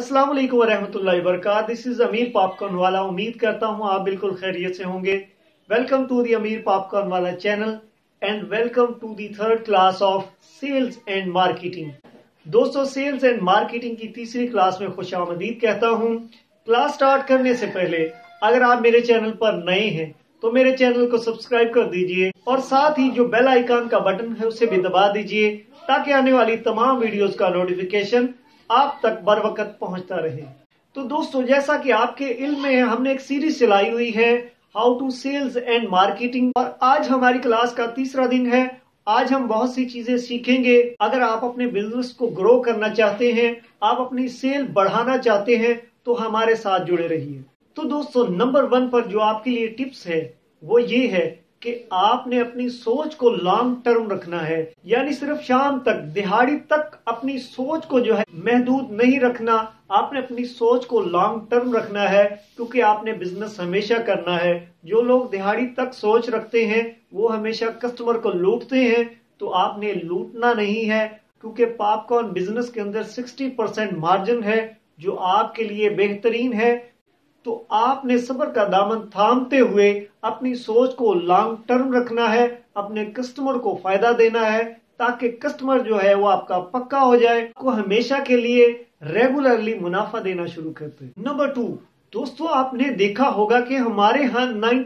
अस्सलाम वालेकुम वरहमतुल्लाहि वबरकातुहू। दिस इज अमीर पॉपकॉर्न वाला। उम्मीद करता हूँ आप बिल्कुल खैरियत से होंगे। Welcome to the Aamir popcorn वाला channel and welcome to the third class of sales and marketing. दोस्तों, सेल्स एंड मार्केटिंग की तीसरी क्लास में खुशामदीद कहता हूँ। क्लास स्टार्ट करने से पहले अगर आप मेरे चैनल पर नए हैं तो मेरे चैनल को सब्सक्राइब कर दीजिए और साथ ही जो बेल आइकन का बटन है उसे भी दबा दीजिए ताकि आने वाली तमाम वीडियोस का नोटिफिकेशन आप तक बर वक्त पहुंचता रहे। तो दोस्तों, जैसा कि आपके इल्म में है, हमने एक सीरीज चलाई हुई है how to sales and marketing और आज हमारी क्लास का तीसरा दिन है। आज हम बहुत सी चीजें सीखेंगे। अगर आप अपने बिजनेस को ग्रो करना चाहते हैं, आप अपनी सेल बढ़ाना चाहते हैं तो हमारे साथ जुड़े रहिए। तो दोस्तों, नंबर 1 पर जो आपके लिए टिप्स है वो ये है कि आपने अपनी सोच को लॉन्ग टर्म रखना है, यानी सिर्फ शाम तक दिहाड़ी तक अपनी सोच को जो है महदूद नहीं रखना। आपने अपनी सोच को लॉन्ग टर्म रखना है क्योंकि आपने बिजनेस हमेशा करना है। जो लोग दिहाड़ी तक सोच रखते हैं वो हमेशा कस्टमर को लूटते हैं, तो आपने लूटना नहीं है क्योंकि पॉपकॉर्न बिजनेस के अंदर 60% मार्जिन है जो आपके लिए बेहतरीन है। तो आपने सब्र का दामन थामते हुए अपनी सोच को लॉन्ग टर्म रखना है, अपने कस्टमर को फायदा देना है ताकि कस्टमर जो है वो आपका पक्का हो जाए, को हमेशा के लिए रेगुलरली मुनाफा देना शुरू करते हैं। नंबर 2, दोस्तों आपने देखा होगा कि हमारे यहाँ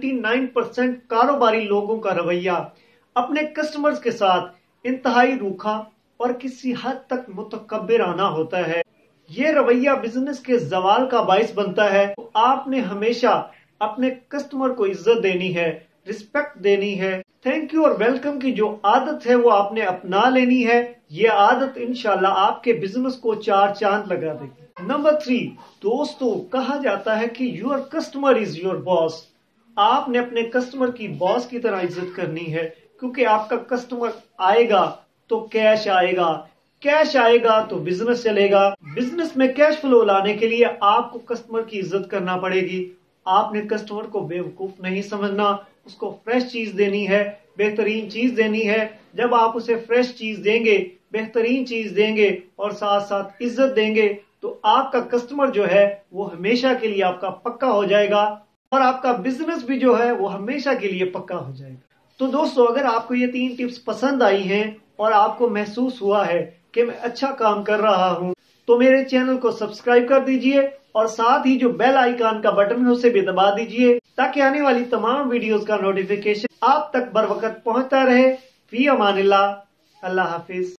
99% कारोबारी लोगों का रवैया अपने कस्टमर्स के साथ इंतहाई रूखा और किसी हद तक मुतकब्बिराना होता है। ये रवैया बिजनेस के जवाल का बाइस बनता है। तो आपने हमेशा अपने कस्टमर को इज्जत देनी है, रिस्पेक्ट देनी है, थैंक यू और वेलकम की जो आदत है वो आपने अपना लेनी है। ये आदत इंशाल्लाह आपके बिजनेस को 4 चांद लगा देगी। नंबर 3, दोस्तों कहा जाता है कि your customer is your boss. आपने अपने कस्टमर की बॉस की तरह इज्जत करनी है क्योंकि आपका कस्टमर आएगा तो कैश आएगा, कैश आएगा तो बिजनेस चलेगा। बिजनेस में कैश फ्लो लाने के लिए आपको कस्टमर की इज्जत करना पड़ेगी। आपने कस्टमर को बेवकूफ नहीं समझना, उसको फ्रेश चीज देनी है, बेहतरीन चीज देनी है। जब आप उसे फ्रेश चीज देंगे, बेहतरीन चीज देंगे और साथ साथ इज्जत देंगे तो आपका कस्टमर जो है वो हमेशा के लिए आपका पक्का हो जाएगा और आपका बिजनेस भी जो है वो हमेशा के लिए पक्का हो जाएगा। तो दोस्तों, अगर आपको ये 3 टिप्स पसंद आई हैं और आपको महसूस हुआ है कि मैं अच्छा काम कर रहा हूं, तो मेरे चैनल को सब्सक्राइब कर दीजिए और साथ ही जो बेल आइकन का बटन है उसे भी दबा दीजिए ताकि आने वाली तमाम वीडियोस का नोटिफिकेशन आप तक बर वक्त पहुंचता रहे। फी अमानिल्लाह, अल्लाह हाफिज।